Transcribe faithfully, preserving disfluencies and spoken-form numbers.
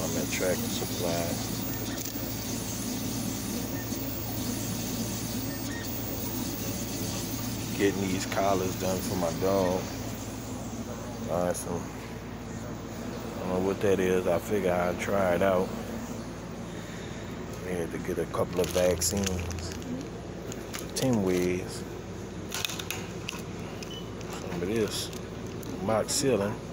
I'm at Tractor Supply. Getting these collars done for my dog. Awesome. I don't know what that is. I figure I'd try it out. We had to get a couple of vaccines. Ten ways. Some of this. Moxilin.